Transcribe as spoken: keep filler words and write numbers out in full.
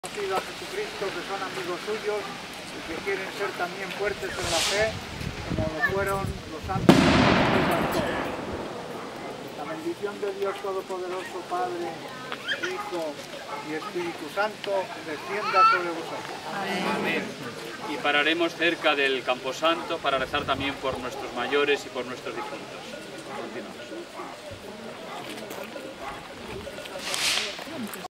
conocido a Jesucristo, que son amigos suyos y que quieren ser también fuertes en la fe, como lo fueron los santos apóstoles. La bendición de Dios Todopoderoso, Padre, Hijo y Espíritu Santo, descienda sobre vosotros. Amén. Amén. Y pararemos cerca del Camposanto para rezar también por nuestros mayores y por nuestros difuntos. Continuamos.